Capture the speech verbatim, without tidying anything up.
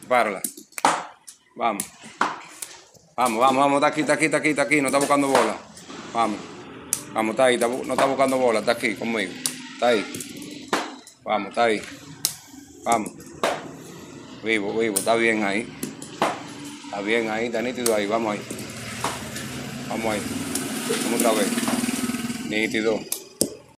Párala. Vamos. Vamos, vamos, vamos. Está aquí, está aquí, está aquí, está aquí. No está buscando bola. Vamos. Vamos, está ahí. Está, no está buscando bola. Está aquí conmigo. Está ahí. Vamos, está ahí. Vamos. Vivo, vivo. Está bien ahí. Está bien ahí. Está nítido ahí. Vamos ahí. Vamos ahí. Vamos otra vez. Nítido.